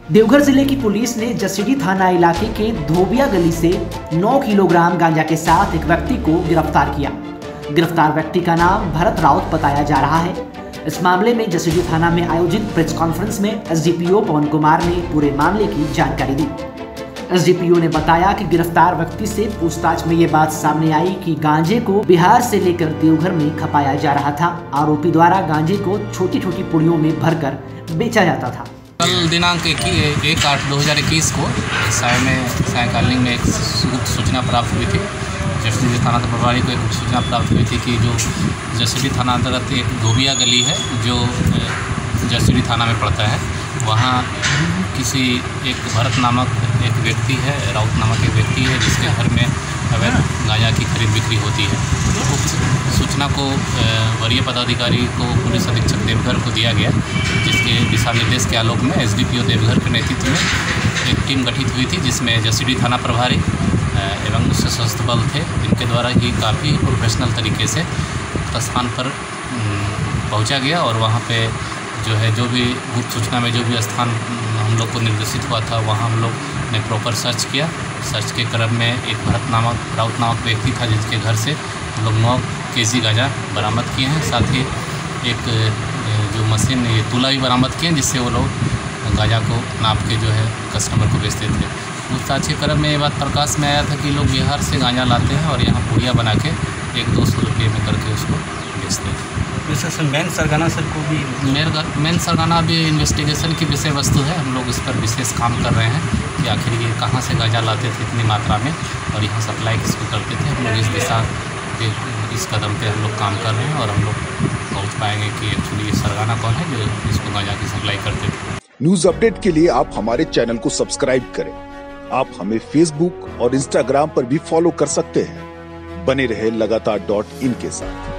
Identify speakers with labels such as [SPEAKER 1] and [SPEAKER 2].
[SPEAKER 1] देवघर जिले की पुलिस ने जसीडीह थाना इलाके के धोबिया गली से 9 किलोग्राम गांजा के साथ एक व्यक्ति को गिरफ्तार किया। गिरफ्तार व्यक्ति का नाम भरत राउत बताया जा रहा है। इस मामले में जसीडीह थाना में आयोजित प्रेस कॉन्फ्रेंस में एसडीपीओ पवन कुमार ने पूरे मामले की जानकारी दी। एसडीपीओ ने बताया कि गिरफ्तार व्यक्ति से पूछताछ में ये बात सामने आई कि गांजे को बिहार से लेकर देवघर में खपाया जा रहा था। आरोपी द्वारा गांजे को छोटी छोटी पुड़ियों में भरकर बेचा जाता था।
[SPEAKER 2] कल दिनांक 1/8/2021 को सायकालीन में एक गुप्त सूचना प्राप्त हुई थी। जसीडीह थाना प्रभारी को एक सूचना प्राप्त हुई थी कि जो जसीडीह थाना अंतर्गत एक धोबिया गली है जो जसीडीह थाना में पड़ता है, वहाँ किसी एक भरत नामक एक व्यक्ति है, राउत नामक एक व्यक्ति है जिसके घर में अवैध गांजा की खरीद बिक्री होती है। उक्त सूचना को वरीय पदाधिकारी को पुलिस अधीक्षक देवघर को दिया गया, जिसके दिशा निर्देश के आलोक में एसडीपीओ देवघर के नेतृत्व में एक टीम गठित हुई थी, जिसमें जसीडीह थाना प्रभारी एवं सशस्त्र बल थे, जिनके द्वारा ही काफ़ी प्रोफेशनल तरीके से स्थान पर पहुंचा गया और वहां पे जो है जो भी गुप्त सूचना में जो भी स्थान हम लोग को निर्देशित हुआ था वहां हम लोग ने प्रॉपर सर्च किया। सर्च के क्रम में एक राउत नामक व्यक्ति था जिसके घर से हम लोग 9 केजी गांजा बरामद किए हैं। साथ ही एक जो मशीन ये तुला भी बरामद किए हैं, जिससे वो लोग गांजा को नाप के जो है कस्टमर को बेचते थे। पूछताछ के क्रम में ये बात प्रकाश में आया था कि लोग बिहार से गांजा लाते हैं और यहाँ पुड़िया बना के 100-200 रुपये में करके उसको बेचते हैं।
[SPEAKER 3] जैसे मेन सरगना सर को भी
[SPEAKER 2] मेन सरगना भी इन्वेस्टिगेशन की विषय वस्तु है। हम लोग इस पर विशेष काम कर रहे हैं कि आखिर ये कहाँ से गांजा लाते थे इतनी मात्रा में और यहाँ सप्लाई किसको करते थे। हम लोग इस दिशा के इस कदम पे हम लोग काम कर रहे हैं और हम लोग पहुँच पाएंगे कि एक्चुअली ये सरगना कौन है जो इसको गांजा की सप्लाई करते थे।
[SPEAKER 4] न्यूज अपडेट के लिए आप हमारे चैनल को सब्सक्राइब करें। आप हमें फेसबुक और इंस्टाग्राम पर भी फॉलो कर सकते हैं। बने रहे लगातार .in के साथ।